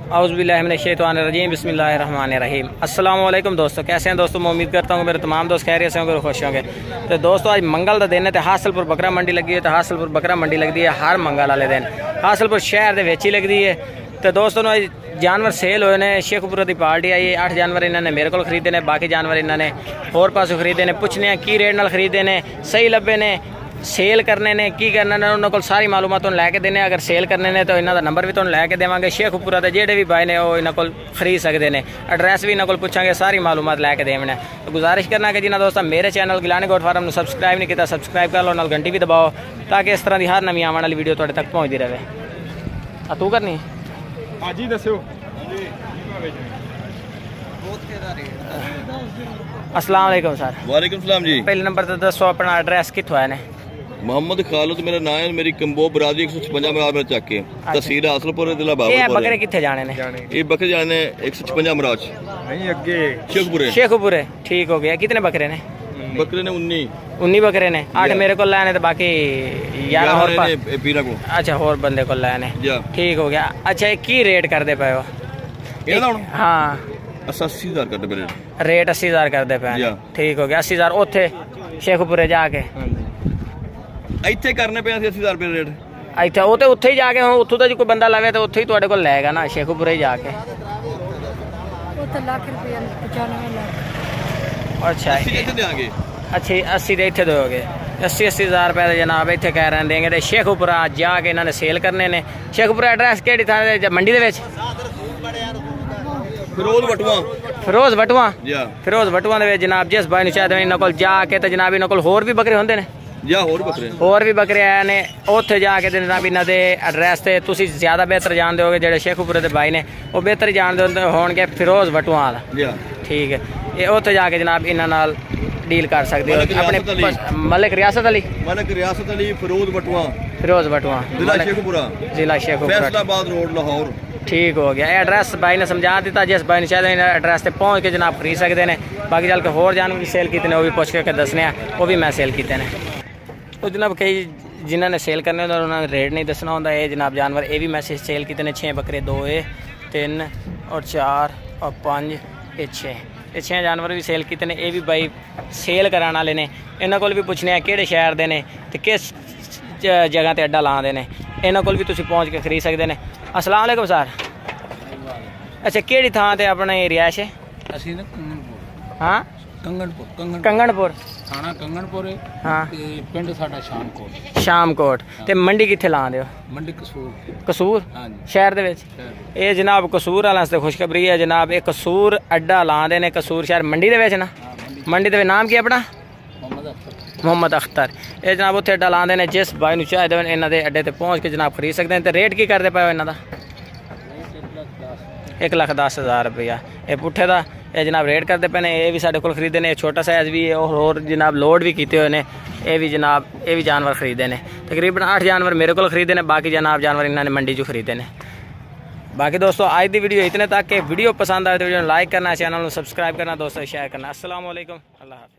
औज़ुबिल्लाहिमिनश्शैतानिर्रजीम बिस्मिल्लाहिर्रहमानिर्रहीम। अस्सलाम वालेकुम दोस्तों, कैसे हैं दोस्तों। मैं उम्मीद करता हूँ मेरे तमाम दोस्त खैरियत से होंगे, खुश होंगे। तो दोस्तों आज मंगल का दिन है, तो हासलपुर बकरा मंडी लगी है। तो हासलपुर बकरा मंडी लगती है हर मंगल वाले दिन, हासलपुर शहर के विच ही लगती है। तो दोस्तों जानवर सेल हुए ने, शेखपुरा की पार्टी आई है। 8 जानवर इन्होंने मेरे को खरीदे ने, बाकी जानवर इन्होंने होर पासों खरीदे ने। पुछने की रेट नाल खरीदे ने, सही लभे ने, सेल करने ने की करना ने, उन्होंने को सारी मालूमात तुहानू लैके देने। अगर सेल करने ने तो इन्हों का नंबर भी तुहानू लैके देवांगे। शेखपुरा के जेडे भी भाई ने वो इन्हों को खरीद सकते हैं। एड्रैस भी इन्हों को पूछांगे, सारी मालूमात लैके देने। तो गुजारिश करना कि जिन्होंने दोस्तों मेरे channel Gilani goat farm subscribe नहीं किया, सबसक्राइब कर लो, नाल घंटी भी दबाओ ताकि इस तरह की हर नवी आने वाली वीडियो तुहाडे तक पहुँचती रहे। तू करनी आज ही दस्यो। अस्सलाम वालेकुम सर। वालेकुम सलाम जी। पहले नंबर तो दसो अपना एड्रैस कित्थों है ने। मोहम्मद खालिद मेरा नाम है, मेरी कंबो बरादरी 156 मराज में चक के तहसील हासलपुर जिला ये बाबरपुर। बकरे कित्थे जाने ने? ये बकरे जाने 156 मराज नहीं अगे शेखपुरे। शेखपुरे ठीक हो गया। कितने बकरे ने? बकरे ने 19 बकरे ने। 8 मेरे को लाने तो बाकी 11 और पीरा को। अच्छा होर बंदे को लाने, ठीक हो गया। अच्छा की रेट कर दे पे हो? हाँ 80,000 कर दे रेट 80,000 कर दे पे, ठीक हो गया। 80,000 उथे शेखपुरे जाके ਇੱਥੇ ਕਰਨੇ ਪਏ ਸੀ 80,000 ਰੁਪਏ ਰੇਟ। ਇੱਥੇ ਉਹ ਤੇ ਉੱਥੇ ਹੀ ਜਾ ਕੇ ਹੁਣ ਉੱਥੋਂ ਦਾ ਜੇ ਕੋਈ ਬੰਦਾ ਲਵੇ ਤਾਂ ਉੱਥੇ ਹੀ ਤੁਹਾਡੇ ਕੋਲ ਲੈਗਾ ਨਾ, ਸ਼ੇਖੂਪੁਰੇ ਹੀ ਜਾ ਕੇ। ਉਹ ਤਾਂ ਲੱਖ ਰੁਪਏ 95 ਲੱਖ। ਅੱਛਾ ਇੱਥੇ ਦੇਾਂਗੇ। ਅੱਛਾ 80 ਦੇ ਇੱਥੇ ਦੋਗੇ। 80,000 रुपए ਦੇ ਜਨਾਬ ਇੱਥੇ ਕਹਿ ਰਹੇ ਦੇਂਗੇ। ਤੇ ਸ਼ੇਖੂਪੁਰਾ ਜਾ ਕੇ ਇਹਨਾਂ ਨੇ ਸੇਲ ਕਰਨੇ ਨੇ। ਸ਼ੇਖੂਪੁਰਾ ਐਡਰੈਸ ਕਿਹੜੀ ਥਾਂ ਤੇ? ਮੰਡੀ ਦੇ ਵਿੱਚ ਫਿਰੋਜ਼ ਬਟੂਆ। ਫਿਰੋਜ਼ ਬਟੂਆ ਫਿਰੋਜ਼ ਬਟੂਆ ਦੇ ਵਿੱਚ ਜਨਾਬ ਜਿਸ ਬਾਈ ਨੂੰ ਚਾਹਦੇ ਇਹਨਾਂ ਕੋਲ ਜਾ ਕੇ ਤੇ ਜਨਾਬ ਇਹਨਾਂ ਕੋਲ ਹੋਰ ਵੀ ਬੱਕਰੇ ਹੁੰਦੇ ਨੇ होर भी बकरे आए ने। उत्थे जाके जनाब इन्हों के एड्रैस से तुसी ज़्यादा बेहतर जानते हो, जो शेखूपुरे के भाई ने वो बेहतर जानते होंगे फिरोज बटुआ वाला, ठीक है। ये उत्थे जाके जनाब इन्हों नाल डील कर सकते हो। अपने मलिक रियासत अली फिरोज बटुआ जिला शेखूपुरा फैसलाबाद रोड लाहौर, ठीक हो गया। एड्रैस भाई ने समझा दिता, जिस भाई ने चाहते एड्रैस से पहुँच के जनाब खरीद सकते हैं। बाकी चल के होर जानवर भी सेल किए, वो भी पुछ के दसने, वो भी मैं सेल किए हैं। तो जनाब कई जिन्होंने सेल करने होंगे उन्होंने रेट नहीं दसना होंगे। ये जनाब जानवर ये भी मैसेज सेल किए हैं। 6 बकरे, 2 ये 3 और 4 और 5 ये 6 जानवर भी सेल किए हैं। ये भी भाई सेल कराने वाले ने। इन्हों को भी पूछने कि शहर के ने तो किस जगह पर अड्डा लाते हैं, इन्हों को भी तुम पहुँच के खरीद सकते हैं। अस्सलाम वालेकुम सर। अच्छा कि थां ते अपना रिहायश है? हाँ कंगनपुर थाना कंगनपुर है। हाँ पिंड साडा शामकोट। शामकोट। ते मंडी कित्थे लांदे हो? मंडी कसूर शहर दे विच। ये जनाब कसूर वाले वास्ते खुशखबरी है जनाब, ये कसूर अड्डा लांदे ने कसूर शहर मंडी दे विच ना। मंडी दे नाम की अपना? मोहम्मद अख्तर। ये जनाब उत्थे अड्डा लांदे ने। जिस भाई नूं चाहे इन्हां दे अड्डे ते पहुँच के जनाब खरीद सकते हैं। तो रेट की करदे पे इन्हां दा? 1,10,000 रुपया ये पुट्ठे का। ये जनाब रेट करते पे ने। ये भी साढ़े को खरीदे ने। छोटा साइज भी है और जनाब लोड भी किए हुए हैं। ये भी जनाब ये भी जानवर खरीदे ने। तकरीबन 8 जानवर मेरे को खरीदे ने, बाकी जनाब जानवर इन्होंने मंडी चो खरीदे ने। बाकी दोस्तों आज की वीडियो इतने तक कि वीडियो पसंद आए तो वीडियो लाइक करना, चैनल को सब्सक्राइब करना, दोस्तों शेयर करना। अस्सलाम वालेकुम, अल्लाह हाफ़िज़।